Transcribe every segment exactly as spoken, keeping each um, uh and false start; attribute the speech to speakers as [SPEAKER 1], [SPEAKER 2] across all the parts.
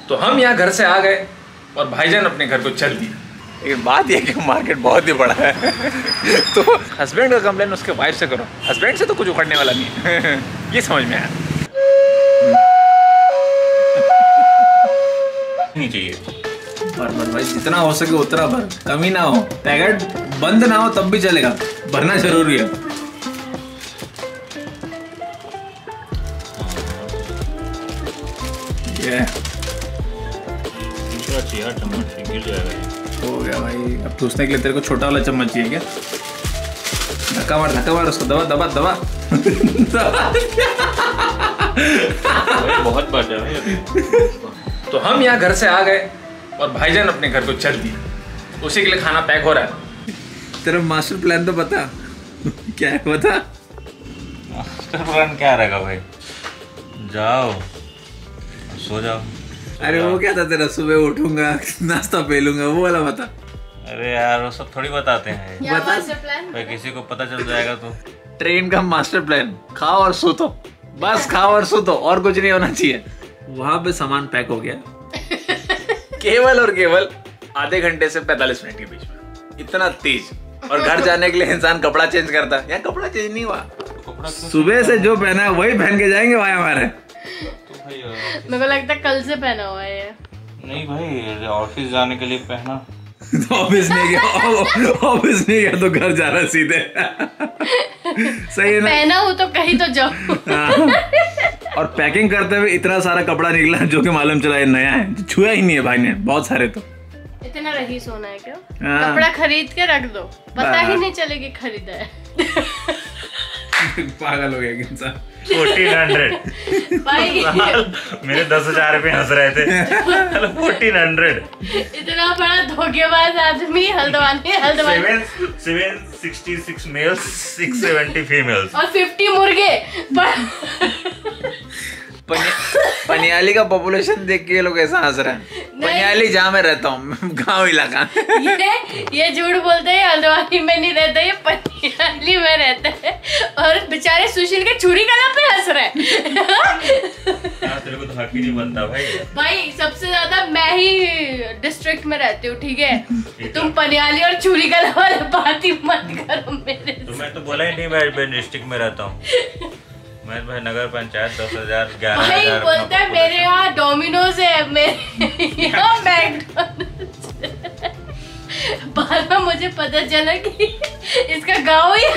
[SPEAKER 1] तो हम यहाँ घर से आ गए और भाईजान अपने घर को चल दिया। लेकिन बात यह कि मार्केट बहुत ही बड़ा है तो हस्बैंड का कंप्लेन उसके वाइफ से करो, हस्बैंड से तो कुछ उखड़ने वाला नहीं है ये समझ में आया। नहीं चाहिए भर भर भाई, जितना हो सके उतना भर, कमी ना हो, पैकेट बंद ना हो तब भी चलेगा, भरना जरूरी है। ये चाहिए चम्मच गिर जाएगा। हो गया भाई, अब ठूसने के लिए तेरे को छोटा वाला चम्मच चाहिए क्या? धक्का मार धक्का मार उसको, दबा दबा दबा बहुत बात है। तो हम यहाँ घर से आ गए और भाईजान अपने घर को चल दिया। उसी के लिए खाना पैक हो रहा है। तेरा मास्टर प्लान तो बता क्या है, बता।
[SPEAKER 2] मास्टर प्लान क्या रहेगा भाई? जाओ सो जाओ।
[SPEAKER 1] अरे वो क्या था तेरा, सुबह उठूंगा नाश्ता पी लूंगा, वो वाला बता।
[SPEAKER 2] अरे यार वो सब थोड़ी बताते हैं,
[SPEAKER 1] बता
[SPEAKER 2] भाई किसी को पता चल जाएगा तो।
[SPEAKER 1] ट्रेन का मास्टर प्लान, खाओ और सो, तो बस खाओ और सो, तो और कुछ नहीं होना चाहिए। वहां पे सामान पैक हो गया केवल और केवल आधे घंटे से पैंतालीस मिनट के बीच में, इतना तेज। और घर जाने के लिए इंसान कपड़ा चेंज करता है, यहाँ कपड़ा चेंज नहीं हुआ, सुबह से जो पहना है वही पहन के जाएंगे भाई हमारे।
[SPEAKER 3] तो भाई मेरे को लगता है कल से पहना हुआ है ये।
[SPEAKER 2] नहीं भाई ऑफिस जाने के लिए पहना।
[SPEAKER 1] ऑफिस नहीं गया, ऑफिस नहीं गया तो घर जाना सीधे सही है ना?
[SPEAKER 3] पहना हो तो कहीं तो जाओ।
[SPEAKER 1] और पैकिंग करते हुए इतना सारा कपड़ा निकला जो कि मालूम चला ये नया है, छुआ ही नहीं है भाई ने, बहुत सारे। तो
[SPEAKER 3] इतना रही सोना है क्या? कपड़ा खरीद के रख दो, पता ही नहीं चलेगी खरीदा है।
[SPEAKER 1] पागल हो गया इंसान।
[SPEAKER 2] फोर्टीन हंड्रेड
[SPEAKER 3] भाई
[SPEAKER 2] मेरे दस हजार रुपए हंस रहे थे। फोर्टीन हंड्रेड
[SPEAKER 3] इतना बड़ा धोखेबाज आदमी। Haldwani Haldwani
[SPEAKER 2] seven sixty six males, six seventy females
[SPEAKER 3] और फिफ्टी मुर्गे।
[SPEAKER 1] पनियाली का पॉपुलेशन देख के ये लोग ऐसा हंस रहे हैं। पनियाली जहाँ मैं रहता हूँ, गांव इलाका।
[SPEAKER 3] ये ये झूठ बोलते हैं, हल्द्वानी में नहीं रहता, ये पनियाली में रहता है। और बेचारे सुशील के छुरी कला पे हंस रहे हैं।
[SPEAKER 2] तेरे को तो हक ही नहीं बनता भाई।
[SPEAKER 3] भाई सबसे ज्यादा मैं ही डिस्ट्रिक्ट में रहती हूँ, ठीक है? तुम पनियाली और छुरी कला वाले बात ही मत करो मेरे।
[SPEAKER 2] तो मैं तो बोला ही नहीं मैं डिस्ट्रिक्ट में रहता हूँ, मैं भाई नगर पंचायत दस हजार ग्यारह हजार
[SPEAKER 3] बोलता है मेरे यहाँ डोमिनोज है, मेरे यहाँ मैकडॉनल्ड्स। बाद में मुझे पता चला कि इसका गाँव ही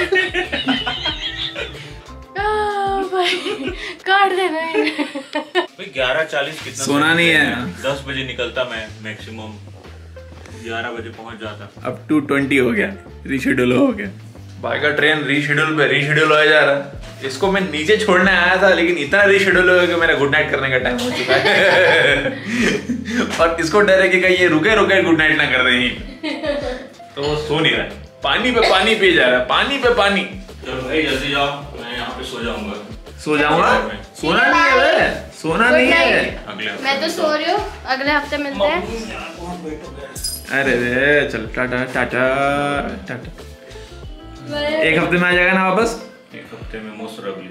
[SPEAKER 3] भाई काट देना है।
[SPEAKER 2] ग्यारह चालीस कितना
[SPEAKER 1] सोना नहीं है,
[SPEAKER 2] दस बजे निकलता मैं, मैक्सिमम ग्यारह बजे पहुंच जाता।
[SPEAKER 1] अब टू ट्वेंटी हो गया, रीशेड्यूल हो गया भाई का ट्रेन। रीशेड्यूल पे रीशेड्यूल हो जा रहा है। इसको मैं नीचे छोड़ने आया था लेकिन इतना रीशेड्यूल हो गया कि मेरा गुड नाइट करने का टाइम हो चुका है। और इसको डर है कि कहीं ये रुके रुके गुड नाइट ना कर रहे हैं, तो वो सो नहीं रहा है, पानी पे पानी पिए जा रहा है, पानी पे पानी।
[SPEAKER 2] चलो भाई जल्दी जाओ, मैं यहाँ पे सो जाऊंगा।
[SPEAKER 1] सो जाऊंगा? सोना नहीं है भाई, सोना नहीं है।
[SPEAKER 2] अगले
[SPEAKER 3] मैं तो सो रही हूँ, अगले हफ्ते मिलते हैं।
[SPEAKER 1] अरे रे चल, टाटा टाटा टाटा। एक हफ्ते में आ जाएगा ना वापस?
[SPEAKER 2] एक हफ्ते में मोस्ट प्रोबेबली।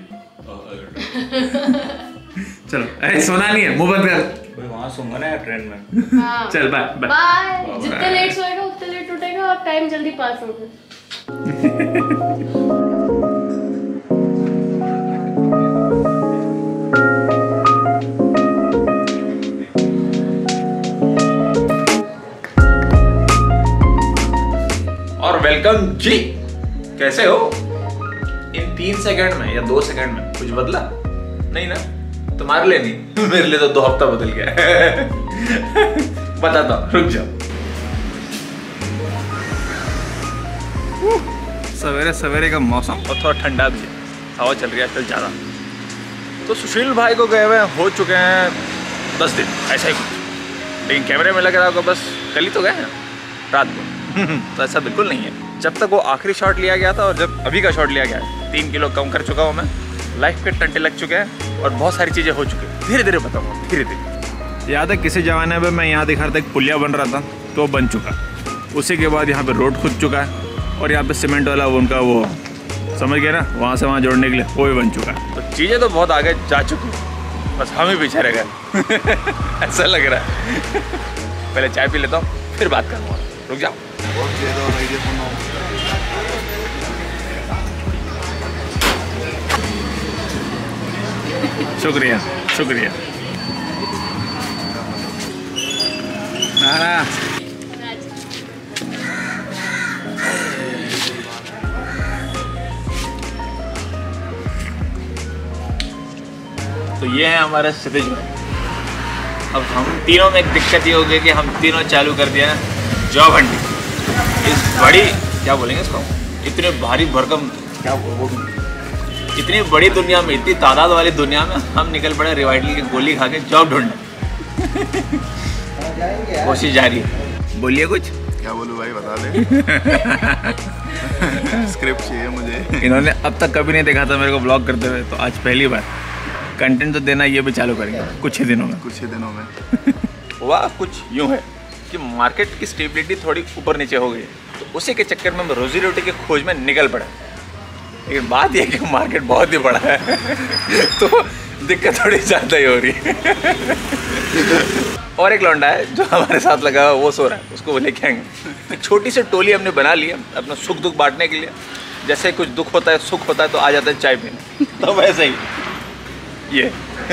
[SPEAKER 1] चलो, अरे सोना नहीं है, मुंह बंद कर।
[SPEAKER 2] वहाँ सोऊंगा ना यार ट्रेन में।
[SPEAKER 3] हाँ।
[SPEAKER 1] चल बाय बाय।
[SPEAKER 3] बाय। जितने लेट सोएगा उतने लेट उठेगा और टाइम जल्दी पास होगा।
[SPEAKER 1] और वेलकम जी, कैसे हो? इन तीन सेकंड में या दो सेकंड में कुछ बदला नहीं ना? तुम्हारे लिए नहीं, मेरे लिए तो दो हफ्ता बदल गया। बताता हूँ, रुक जाओ। सवेरे सवेरे का मौसम और थोड़ा ठंडा भी है, हवा चल रही है आजकल ज़्यादा। तो सुशील भाई को गए हुए हो चुके हैं दस दिन, ऐसा ही कुछ। लेकिन कैमरे में लग रहा होगा बस कल ही तो गए हैं रात को। तो ऐसा बिल्कुल नहीं है। जब तक वो आखिरी शॉट लिया गया था और जब अभी का शॉट लिया गया है, तीन किलो कम कर चुका हूँ मैं, लाइफ के टंटे लग चुके हैं और बहुत सारी चीज़ें हो चुकी हैं। धीरे धीरे बताऊँगा, धीरे धीरे। याद है किसी जमाने में मैं यहाँ दिखा रहा था एक पुलिया बन रहा था, तो बन चुका। उसी के बाद यहाँ पे रोड खुद चुका है और यहाँ पे सीमेंट वाला वो उनका वो समझ गया ना, वहाँ से वहाँ जोड़ने के लिए वो भी बन चुका है। तो चीज़ें तो बहुत आगे जा चुकी हैं बस हम ही पीछे रह गए। ऐसा लग रहा है। पहले चाय पी लेता हूँ फिर बात करूँगा, रुक जाओ। शुक्रिया शुक्रिया। ना ना तो ये है हमारा क्षितिज भाई। अब हम तीनों में एक दिक्कत ये हो गई कि हम तीनों चालू कर दिया जॉब हंटिंग। इस बड़ी क्या बोलेंगे इसको, इतने भारी भरकम क्या बोलूं, इतनी बड़ी दुनिया में, इतनी तादाद वाली दुनिया में हम निकल पड़े रिवाइटल की गोली खा के जॉब ढूंढने। कोशिश जारी है। बोलिए कुछ।
[SPEAKER 4] क्या बोलूं भाई, बता दे। स्क्रिप्ट चाहिए मुझे।
[SPEAKER 1] इन्होंने अब तक कभी नहीं देखा था मेरे को ब्लॉग करते हुए, तो आज पहली बार कंटेंट तो देना ये भी चालू करेंगे कुछ ही दिनों में।
[SPEAKER 4] कुछ ही दिनों में
[SPEAKER 1] वाह, कुछ यूँ है कि मार्केट की स्टेबिलिटी थोड़ी ऊपर नीचे हो गई, तो उसी के चक्कर में हम रोजी रोटी की खोज में निकल पड़े। लेकिन बात यह है कि मार्केट बहुत ही बड़ा है, तो दिक्कत थोड़ी ज़्यादा ही हो रही है। और एक लौंडा है जो हमारे साथ लगा हुआ, वो सो रहा है, उसको वो लेके आएंगे। एक छोटी सी टोली हमने बना ली है अपना सुख दुख बांटने के लिए। जैसे कुछ दुख होता है, सुख होता है, तो आ जाता है चाय पीने, तो वैसे ही ये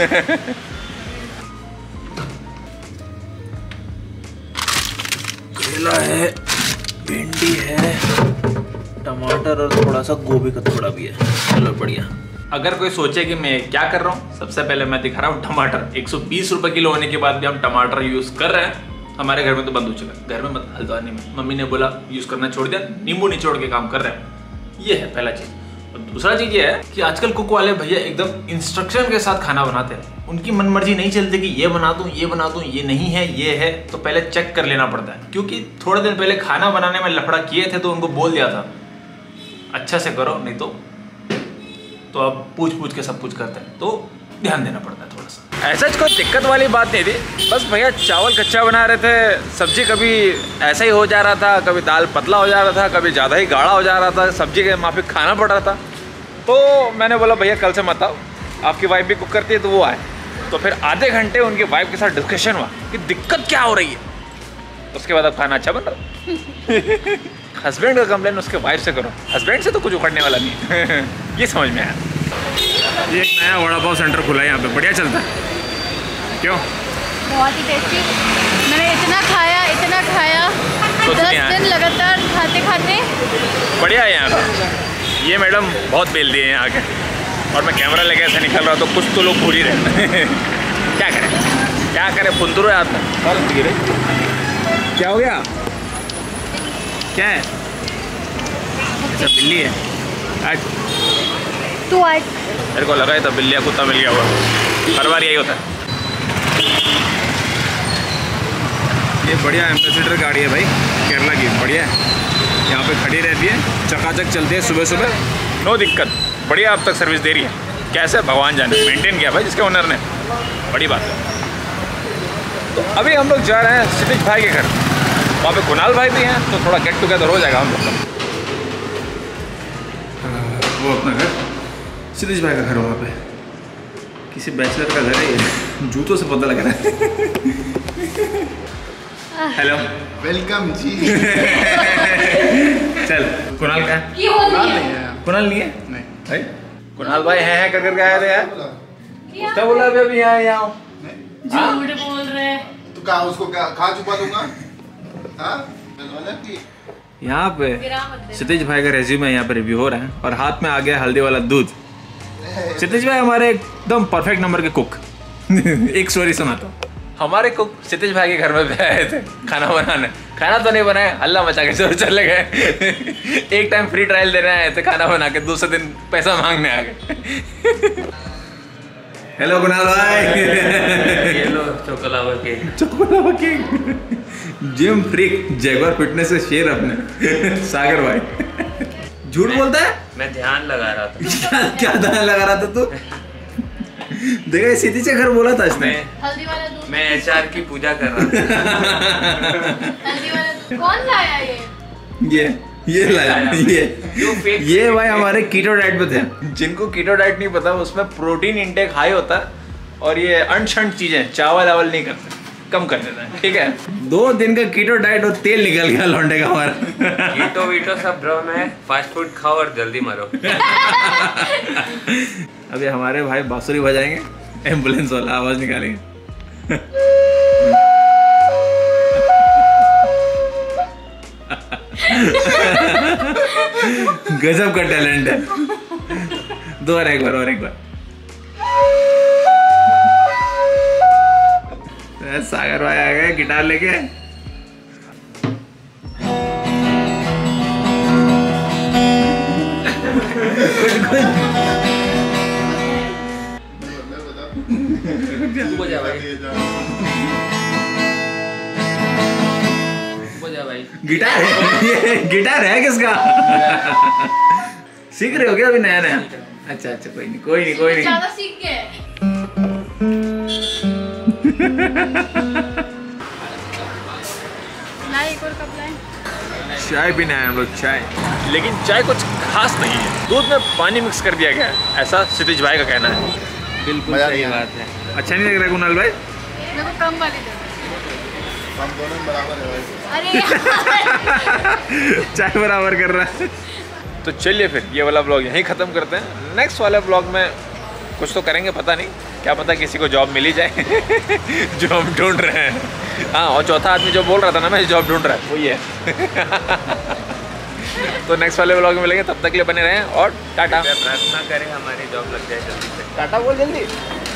[SPEAKER 1] केला है, भिंडी है, टमाटर और थोड़ा सा गोभी का टुकड़ा भी है। चलो बढ़िया। अगर कोई सोचे कि मैं क्या कर रहा हूँ, सबसे पहले मैं दिखा रहा हूँ टमाटर। एक सौ बीस रुपए किलो होने के बाद भी हम टमाटर यूज कर रहे हैं। हमारे घर में तो बंद हो चुका है, घर में मत हल्द्वानी में मम्मी ने बोला यूज करना छोड़ दिया, नींबू निचोड़ के काम कर रहे हैं। ये है पहला चीज। और दूसरा चीज ये है कि आजकल कुक वाले भैया एकदम इंस्ट्रक्शन के साथ खाना बनाते हैं। उनकी मनमर्जी नहीं चलती कि ये बना दूं, ये बना दूं, ये नहीं है, ये है, तो पहले चेक कर लेना पड़ता है। क्योंकि थोड़े दिन पहले खाना बनाने में लफड़ा किए थे, तो उनको बोल दिया था अच्छा से करो, नहीं तो तो अब पूछ पूछ के सब कुछ करते हैं, तो ध्यान देना पड़ता है थोड़ा सा। ऐसा कोई दिक्कत वाली बात नहीं थी, बस भैया चावल कच्चा बना रहे थे, सब्जी कभी ऐसा ही हो जा रहा था, कभी दाल पतला हो जा रहा था, कभी ज़्यादा ही गाढ़ा हो जा रहा था, सब्जी के माफिक खाना पड़ रहा था। तो मैंने बोला भैया कल से मत आओ, आपकी वाइफ भी कुक करती है, तो वो आए। तो फिर आधे घंटे उनकी वाइफ के साथ डिस्कशन हुआ कि दिक्कत क्या हो रही है। उसके बाद अब खाना अच्छा बन रहा। हस्बैंड का कंप्लेन उसके वाइफ से करो, हस्बैंड से तो कुछ उखड़ने वाला नहीं है। ये समझ में आया। ये एक नया वड़ा पाव सेंटर खुला है यहाँ पे, बढ़िया चलता है। क्यों?
[SPEAKER 3] बहुत ही टेस्टी। मैंने इतना खाया इतना खाया दस दिन लगातार खाते खाते।
[SPEAKER 1] बढ़िया है यहाँ पे। ये मैडम बहुत बेल दिए हैं आके, और मैं कैमरा लेके ऐसे निकल रहा, तो कुछ तो लोग भूल ही रहे। क्या करें क्या करें फुंदरू है हाथ में। गिरे क्या हो गया? क्या है? अच्छा बिल्ली है। आज
[SPEAKER 3] तू आज
[SPEAKER 1] मेरे को लगा था बिल्ली कुत्ता मिल गया हुआ, हर बार यही होता है। ये बढ़िया एम्बेसडर गाड़ी है भाई, केरला की, बढ़िया है। यहाँ पे खड़ी रहती है, चकाचक चलती है सुबह सुबह, नो दिक्कत, बढ़िया अब तक सर्विस दे रही है। कैसे भगवान जाने, मेंटेन किया भाई जिसके ओनर ने, बड़ी बात है। तो अभी हम लोग जा रहे हैं क्षितिज भाई के घर, वहाँ पे कुणाल भाई भी हैं, तो थोड़ा गेट टुगेदर हो जाएगा हम लोग का। वो अपना घर, क्षितिज भाई का घर, वहाँ पे किसी बैचलर का घर है ये, जूतों से पता लग रहा है। Hello
[SPEAKER 4] welcome ji.
[SPEAKER 1] चल कुणाल का कुणाल नहीं है
[SPEAKER 4] नहीं
[SPEAKER 1] भाई, कुणाल भाई हैं हैं कर कर आए थे यार। क्या बोला अभी अभी यहाँ यहाँ
[SPEAKER 3] झूठ बोल रहे हैं।
[SPEAKER 4] तो कहाँ उसको कहाँ छुपा दूंगा?
[SPEAKER 1] यहाँ पे क्षितिज भाई का रेज्यूमे यहाँ पे रिव्यू हो रहा है, और हाथ में आ गया हल्दी वाला दूध। क्षितिज भाई हमारे एकदम परफेक्ट नंबर के कुक। एक स्टोरी सुनाता हूँ। हमारे कुक क्षितिज भाई के घर में भी आए थे खाना बनाने। खाना तो नहीं बनाए, हल्ला मचा के जरूर चले गए। एक टाइम फ्री ट्रायल देने आए थे खाना बना के, दूसरे दिन पैसा मांगने आ गए। हेलो कुणाल भाई।
[SPEAKER 2] ये लो choco lava cake.
[SPEAKER 1] Choco lava cake. Gym freak, Jaguar fitness से शेर अपने सागर भाई। झूठ बोलता है?
[SPEAKER 2] मैं ध्यान लगा रहा था।
[SPEAKER 1] क्या ध्यान लगा रहा था तू? देखा सीधी से घर बोला था इसने।
[SPEAKER 3] हल्दी वाला दूध।
[SPEAKER 2] मैं एचआर की पूजा कर रहा था।
[SPEAKER 3] हल्दी वाला दूध कौन लाया ये?
[SPEAKER 1] ये ये लाया ये ये भाई हमारे कीटो डाइट पे थे। जिनको कीटो डाइट नहीं पता, उसमें प्रोटीन इंटेक हाई होता है और ये अनशंट चीजें चावल वावल नहीं करते, कम कर देता है, ठीक है। दो दिन का कीटो डाइट और तेल निकल गया लौंडे का हमारा।
[SPEAKER 5] कीटो वीटो सब भ्रम है, फास्ट फूड खाओ और जल्दी मरो।
[SPEAKER 1] अभी हमारे भाई बांसुरी बजाएंगे, एम्बुलेंस वाला आवाज निकालेंगे। गजब का टैलेंट है। दो और एक बार और एक बार। सागर भाई आ गए गिटार लेके।
[SPEAKER 5] बजा भाई, बजा भाई।
[SPEAKER 1] गिटार है ये गिटार है किसका? सीख रहे हो क्या अभी नया नया? अच्छा अच्छा कोई नहीं कोई नहीं कोई नहीं।
[SPEAKER 3] ज्यादा सीख गए। लाई एक और कप लाए।
[SPEAKER 1] चाय पीने आए हम लोग, चाय। लेकिन चाय कुछ खास नहीं है, दूध में पानी मिक्स कर दिया गया है, ऐसा क्षितिज भाई का कहना है।
[SPEAKER 5] बिल्कुल
[SPEAKER 4] मजा
[SPEAKER 5] सही
[SPEAKER 4] नहीं आया।
[SPEAKER 5] बात है।
[SPEAKER 1] अच्छा नहीं लग रहा कुणाल भाई?
[SPEAKER 3] मेरे को कम वाली दे।
[SPEAKER 4] हम दोनों बराबर है भाई।
[SPEAKER 3] अरे
[SPEAKER 1] चाय बराबर कर रहा है। तो चलिए फिर ये वाला ब्लॉग यहीं ख़त्म करते हैं। नेक्स्ट वाले ब्लॉग में कुछ तो करेंगे, पता नहीं क्या, पता किसी को जॉब मिल ही जाए जो हम ढूंढ रहे हैं। हाँ, और चौथा आदमी जो बोल रहा था ना मैं जॉब ढूंढ रहा है, वही है। तो नेक्स्ट वाले ब्लॉग में मिलेंगे, तब तक के लिए बने रहें और टाटा।
[SPEAKER 5] प्रार्थना करें हमारी जॉब लग जाए जल्दी से।
[SPEAKER 1] टाटा बोल जल्दी।